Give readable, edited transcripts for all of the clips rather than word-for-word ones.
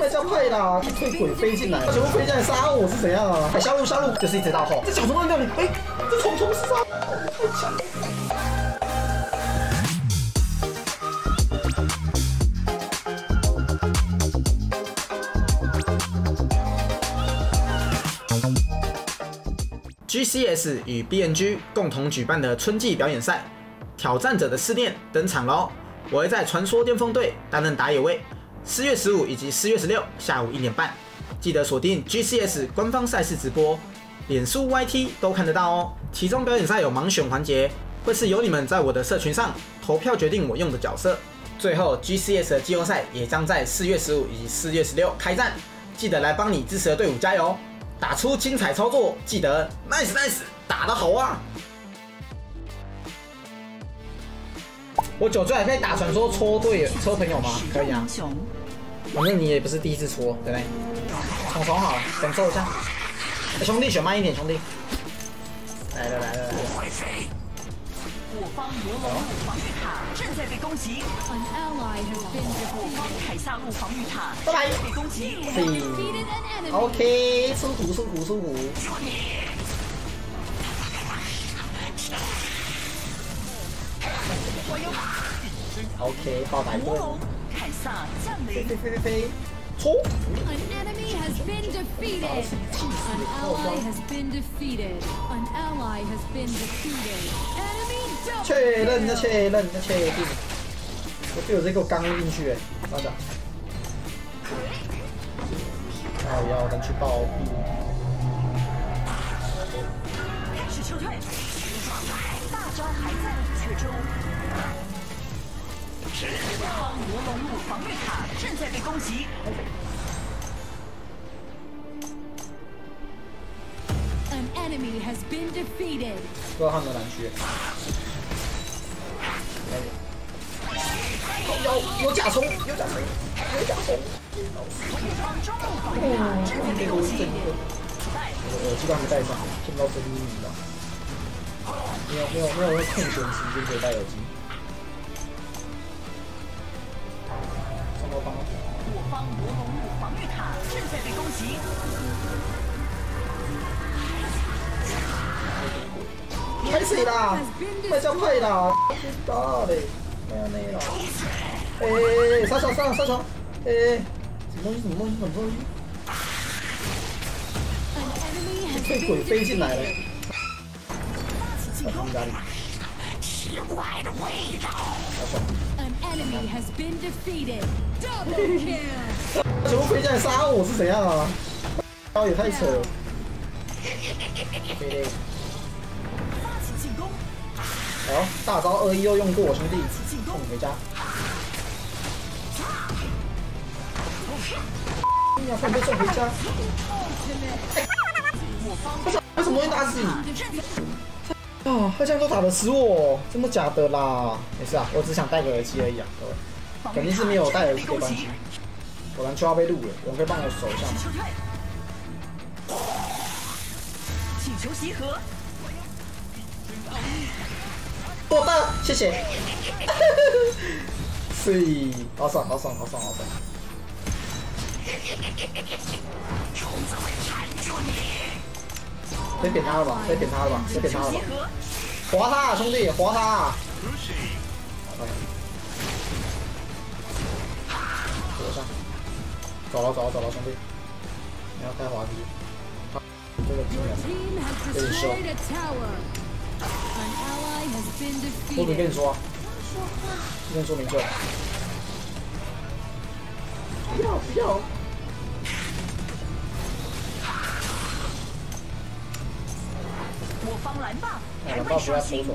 那叫派啦！这鬼飞进来，全部飞进来杀我是怎样啊？下路，就是一直到后。这小虫乱掉你，这虫是杀，太强了。GCS 与 BNG 共同举办的春季表演赛《挑战者的试炼》登场喽！我会在传说巅峰队担任打野位，4月15以及4月16下午1点半，记得锁定 GCS 官方赛事直播，脸书 YT 都看得到哦。其中表演赛有盲选环节，会是由你们在我的社群上投票决定我用的角色。最后 GCS 的季后赛也将在4月15以及4月16开战，记得来帮你支持的队伍加油！打出精彩操作，记得 nice， 打得好啊！我9岁还可以打传说戳朋友吗？可以啊，反正你也不是第一次戳，对不对？冲好了，感受一下。兄弟选慢一点，兄弟。来了。 我方魔龙路防御塔正在被攻击，我方凯撒路防御塔正在被攻击。 OK， 出图。OK， 爆打一顿。 凯撒降临。 飞，冲！确认，我队友这给我刚进去，班长。我要能去暴毙。 是撤退，大招还在却中。我方魔龙路防御塔正在被攻击。 An enemy has been defeated. 不知道他们的蓝区。有甲虫。耳机都还没戴上，听到声音你知道？没有空闲时间可以戴耳机。 我方魔龙路防御塔正在被攻击。 开水啦！快叫快啦！大嘞，没有那了。杀手！什么东西？这鬼飞进来了！他们家里。 奇怪的味道。 An enemy has been defeated. Double kill. 全部飞进来杀我是怎样啊？刀也太扯了。好，大招2-1又用过，兄弟，送你回家。你要快被送回家。为什么会打死你？啊，他这样都打得死我，真的假的啦？没事啊，我只想戴个耳机而已啊，各位，肯定是没有戴耳机的关系。我篮球要被录了，有人可以帮我守一下吗？ 请求集合。 我的，谢谢。是，好爽。别扁他了吧！划他，兄弟，划他！躲上，走了，兄弟，你要开滑梯。这个技能有点凶。我怎么跟你说？跟你说明就。不要！ 我方蓝霸还蓝霸不要收手。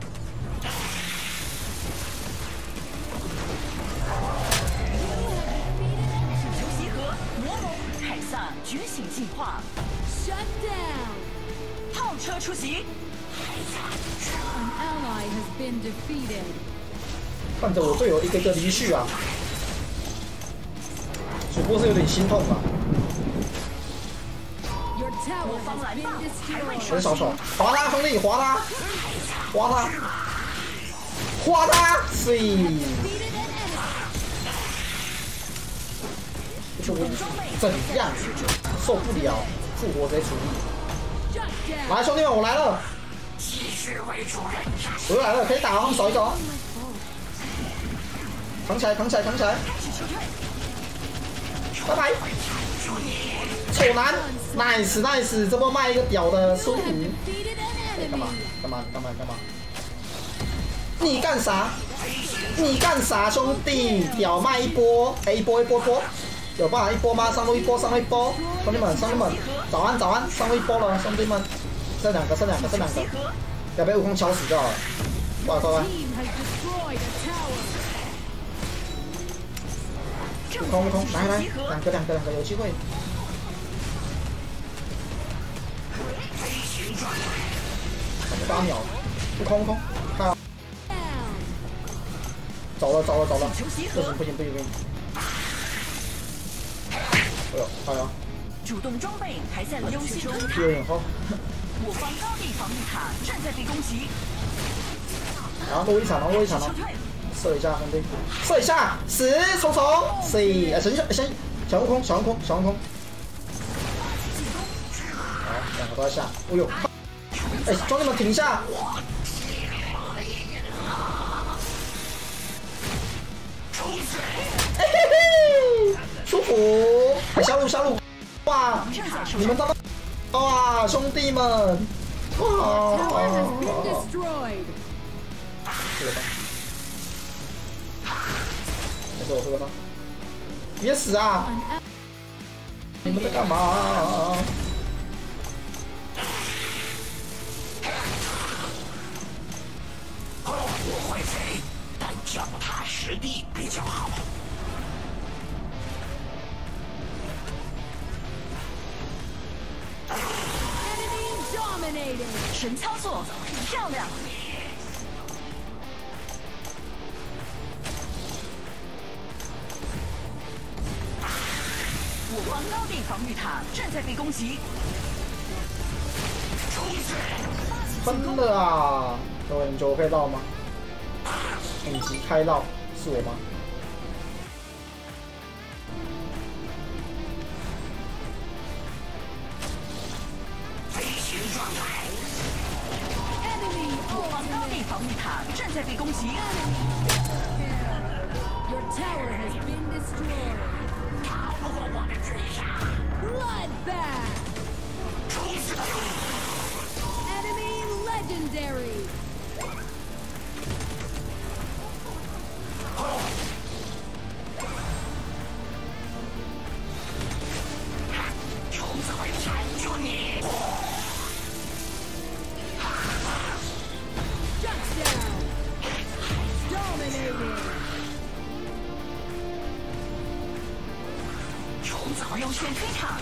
请求集合，魔龙凯撒觉醒进化。 Shut down. 炮车出击。 An ally has been defeated. 看着我队友一个离去啊，主播是有点心痛啊。 我方蓝霸还未很少手，划他兄弟，划他，碎！ 就我怎样受不了，复活直接处理。来，兄弟们，我来了！我又来了，可以打了，他们守一守。扛起来，扛起来，扛起来！拜拜！丑男 ，nice nice， 这波卖一个屌的孙武。干嘛？干嘛？干嘛？干嘛？你干啥？你干啥，兄弟？屌卖一波，哎，一波一波一波，有办法一波吗？上路一波，上路一波，兄弟们，兄弟们，早安早安，上路一波了，兄弟们，剩两个，剩两个，剩两个，不要被悟空敲死就好了。快快快！悟空悟空，来来，两个有机会。8秒，悟空悟空，看啊！走了，不行！哎呦，哎呀！ 主动装备还在游戏中。 有点后。 我方高地防御塔正在被攻击。 然后落一场，射一下，兄弟，射一下，10冲，先小悟空。好，两个都在下。哎呦！哎，兄弟们停一下！嘿嘿嘿，舒服！哎，下路！哇，你们都哇，兄弟们！哇！这个吧，这个吧，别死啊！你们在干嘛？ 我会飞，但脚踏实地比较好。神操作，漂亮！我方高地防御塔正在被攻击。 真的啊！各位，你觉得我可以绕吗？顶级开绕是我吗？ 飞行状态。我方高地防御塔正在被攻击。 Your tower has been destroyed. 逃不过我的追杀。 Bloodbath. Enemy legendary. 虫子会缠住你。 Shut down. Dominated. 虫子会优先飞场。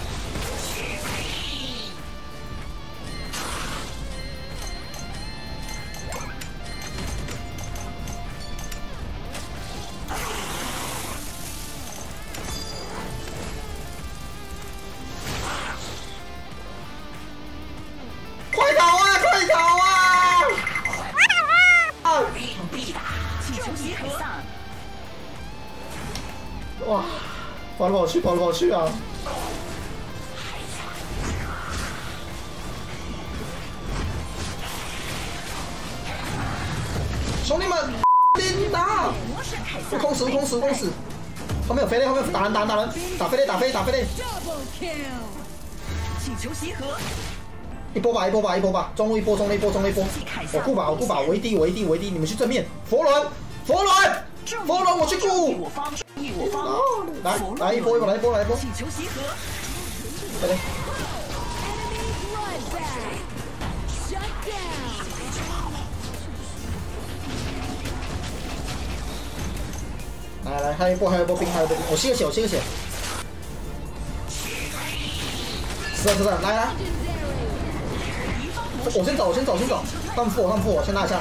快逃啊！快逃啊！啊！ 必打，救急海丧。 哇！跑来跑去啊！兄弟们，拎打！悟空死！后面有飞雷，后面打人，打飞雷！ Double kill. 请求集合。 一波吧，中路一波，我顾吧，我一滴，你们去正面，佛伦，我去顾。来一波， 请求集合。 对。 Enemy bloodbath. Shut down. 来，还有一波兵，我吸个血。是，来。我先走，他们负我，先拉一下。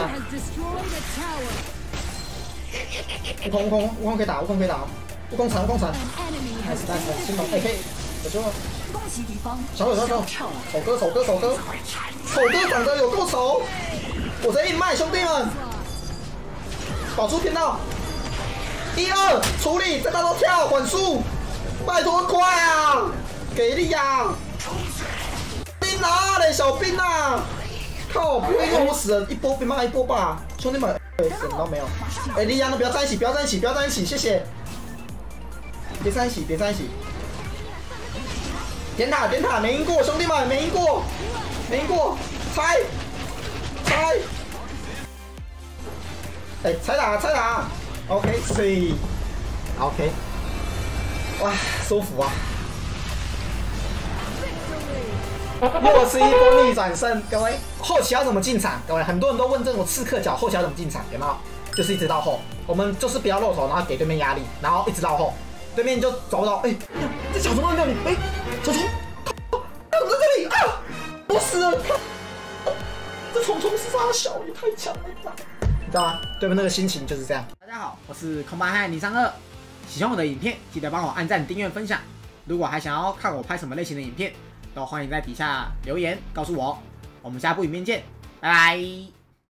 悟空可以打，悟空残，nice，心动 AK， 有救了。小手，手哥长得有够丑，我直接硬卖，兄弟们，保出偏道，1、2处理，再到跳，缓速， 拜托快啊！给力啊！兵啊嘞，小兵啊！靠，不会用我死人，一波被骂一波吧，兄弟们，死到没有？莉亚，不要在一起，不要在一起，不要在一起，谢谢。别在一起，别在一起。点塔，点塔，没赢过，兄弟们，没赢过，没赢过，猜，猜。猜打，猜打 ，OK， 3 ，OK， 哇，舒服啊！61波逆转胜，各位，后期要怎么进场？各位，很多人都问这种刺客角后期要怎么进场，有没有？就是一直到后，我们就是不要露头，然后给对面压力，然后一直到后，对面就找不到。这小虫在这里，小虫，在这里啊！我死了！这虫虫是啥小？也太强了吧！你知道吗？对面那个心情就是这样。大家好，我是空巴汉032，喜欢我的影片，记得帮我按赞、订阅、分享。如果还想要看我拍什么类型的影片，都欢迎在底下留言告诉我。我们下部影片见，拜拜。